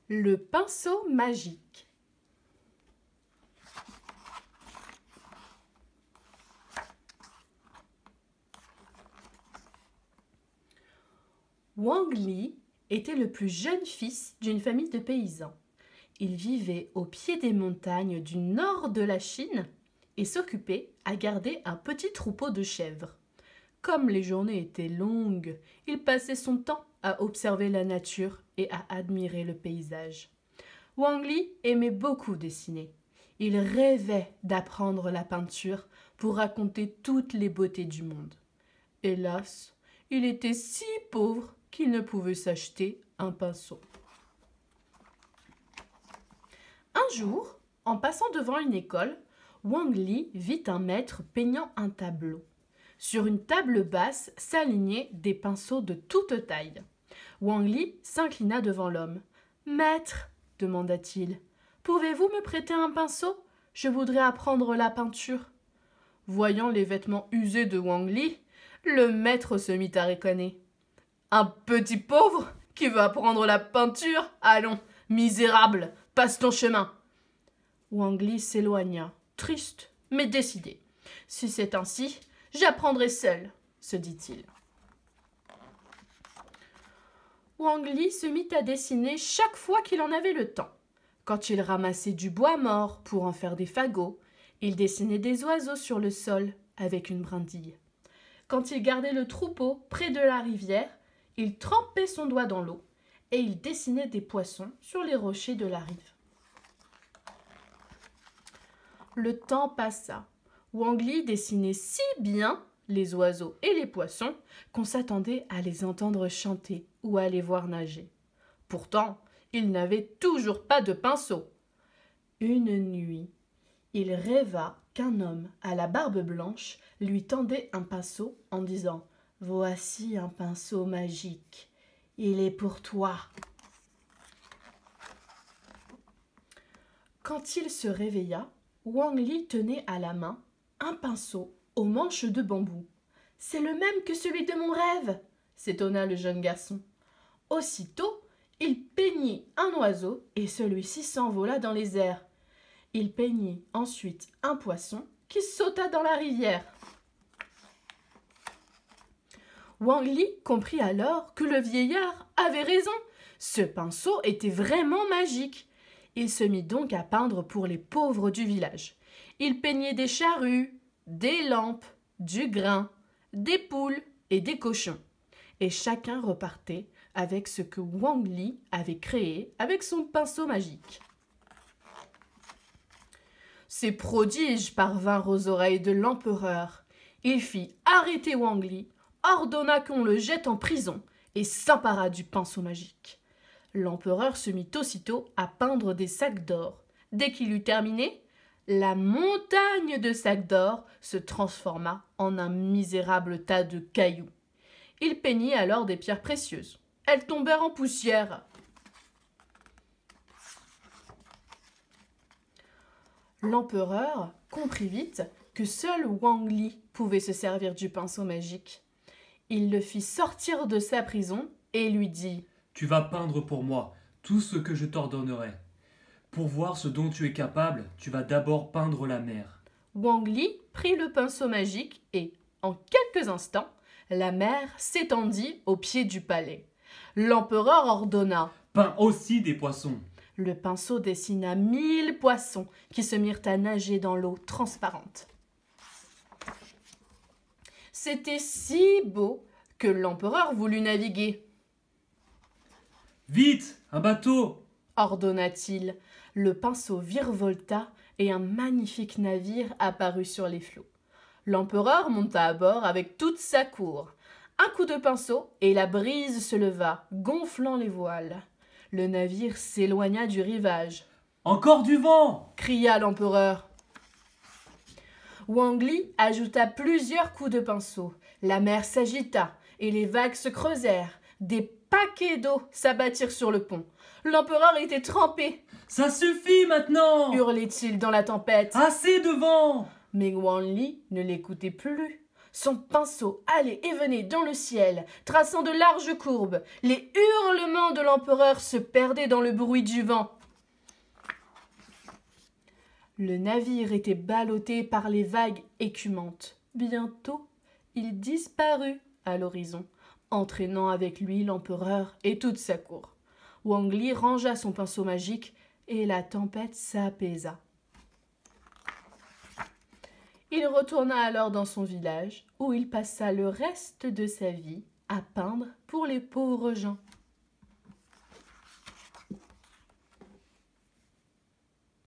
Le pinceau magique. Wang Li était le plus jeune fils d'une famille de paysans. Il vivait au pied des montagnes du nord de la Chine et s'occupait à garder un petit troupeau de chèvres. Comme les journées étaient longues, il passait son temps à observer la nature et à admirer le paysage. Wang Li aimait beaucoup dessiner. Il rêvait d'apprendre la peinture pour raconter toutes les beautés du monde. Hélas, il était si pauvre qu'il ne pouvait s'acheter un pinceau. Un jour, en passant devant une école, Wang Li vit un maître peignant un tableau. Sur une table basse s'alignaient des pinceaux de toute taille. Wang Li s'inclina devant l'homme. « Maître, demanda-t-il, pouvez-vous me prêter un pinceau? Je voudrais apprendre la peinture. » Voyant les vêtements usés de Wang Li, le maître se mit à ricaner. « Un petit pauvre qui veut apprendre la peinture? Allons, misérable, passe ton chemin. » Wang Li s'éloigna, triste mais décidé. « Si c'est ainsi, j'apprendrai seul, » se dit-il. Wang Li se mit à dessiner chaque fois qu'il en avait le temps. Quand il ramassait du bois mort pour en faire des fagots, il dessinait des oiseaux sur le sol avec une brindille. Quand il gardait le troupeau près de la rivière, il trempait son doigt dans l'eau et il dessinait des poissons sur les rochers de la rive. Le temps passa. Wang Li dessinait si bien les oiseaux et les poissons qu'on s'attendait à les entendre chanter ou à les voir nager. Pourtant, il n'avait toujours pas de pinceau. Une nuit, il rêva qu'un homme à la barbe blanche lui tendait un pinceau en disant « Voici un pinceau magique, il est pour toi. » Quand il se réveilla, Wang Li tenait à la main un pinceau aux manches de bambou. « C'est le même que celui de mon rêve !» s'étonna le jeune garçon. Aussitôt, il peignit un oiseau et celui-ci s'envola dans les airs. Il peignit ensuite un poisson qui sauta dans la rivière. Wang Li comprit alors que le vieillard avait raison. Ce pinceau était vraiment magique. Il se mit donc à peindre pour les pauvres du village. Il peignait des charrues, des lampes, du grain, des poules et des cochons. Et chacun repartait avec ce que Wang Li avait créé avec son pinceau magique. Ces prodiges parvinrent aux oreilles de l'empereur. Il fit arrêter Wang Li, ordonna qu'on le jette en prison et s'empara du pinceau magique. L'empereur se mit aussitôt à peindre des sacs d'or. Dès qu'il eut terminé, la montagne de sacs d'or se transforma en un misérable tas de cailloux. Il peignit alors des pierres précieuses. Elles tombèrent en poussière. L'empereur comprit vite que seul Wang Li pouvait se servir du pinceau magique. Il le fit sortir de sa prison et lui dit « Tu vas peindre pour moi tout ce que je t'ordonnerai. Pour voir ce dont tu es capable, tu vas d'abord peindre la mer. » Wang Li prit le pinceau magique et, en quelques instants, la mer s'étendit au pied du palais. L'empereur ordonna « Peins aussi des poissons. » Le pinceau dessina 1000 poissons qui se mirent à nager dans l'eau transparente. C'était si beau que l'empereur voulut naviguer. « Vite, un bateau !» ordonna-t-il. Le pinceau virevolta et un magnifique navire apparut sur les flots. L'empereur monta à bord avec toute sa cour. Un coup de pinceau et la brise se leva, gonflant les voiles. Le navire s'éloigna du rivage. « Encore du vent !» cria l'empereur. Wang Li ajouta plusieurs coups de pinceau. La mer s'agita et les vagues se creusèrent. Des paquets d'eau s'abattirent sur le pont. L'empereur était trempé. « Ça suffit maintenant !» hurlait-il dans la tempête. « Assez de vent !» Mais Wang Li ne l'écoutait plus. Son pinceau allait et venait dans le ciel, traçant de larges courbes. Les hurlements de l'empereur se perdaient dans le bruit du vent. Le navire était ballotté par les vagues écumantes. Bientôt, il disparut à l'horizon, entraînant avec lui l'empereur et toute sa cour. Wang Li rangea son pinceau magique et la tempête s'apaisa. Il retourna alors dans son village, où il passa le reste de sa vie à peindre pour les pauvres gens.